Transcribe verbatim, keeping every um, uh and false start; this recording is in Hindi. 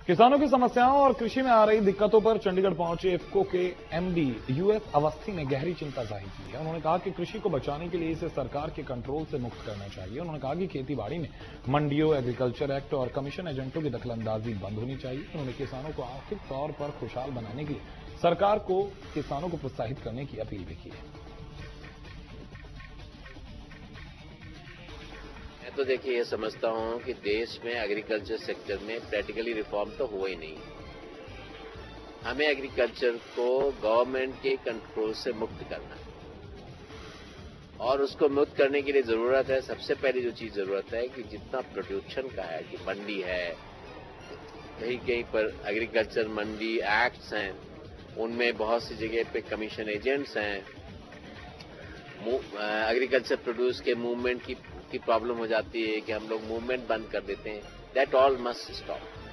किसानों की समस्याओं और कृषि में आ रही दिक्कतों पर चंडीगढ़ पहुंचे इफ्को के एमडी यूएस अवस्थी ने गहरी चिंता जाहिर की है। उन्होंने कहा कि कृषि को बचाने के लिए इसे सरकार के कंट्रोल से मुक्त करना चाहिए। उन्होंने कहा कि खेतीबाड़ी में मंडियों, एग्रीकल्चर एक्ट और कमीशन एजेंटों की दखलंदाजी बंद होनी चाहिए। उन्होंने किसानों को आर्थिक तौर पर खुशहाल बनाने के लिए सरकार को किसानों को प्रोत्साहित करने की अपील भी की है। मैं तो देखिए ये समझता हूं कि देश में एग्रीकल्चर सेक्टर में प्रैक्टिकली रिफॉर्म तो हुआ ही नहीं। हमें एग्रीकल्चर को गवर्नमेंट के कंट्रोल से मुक्त करना है और उसको मुक्त करने के लिए जरूरत है, सबसे पहली जो चीज जरूरत है कि जितना प्रोडक्शन का है कि मंडी है, कहीं कहीं पर एग्रीकल्चर मंडी एक्ट्स हैं, उनमें बहुत सी जगह पे कमीशन एजेंट्स हैं, एग्रीकल्चर प्रोड्यूस के मूवमेंट की की प्रॉब्लम हो जाती है कि हम लोग मूवमेंट बंद कर देते हैं। That all must stop.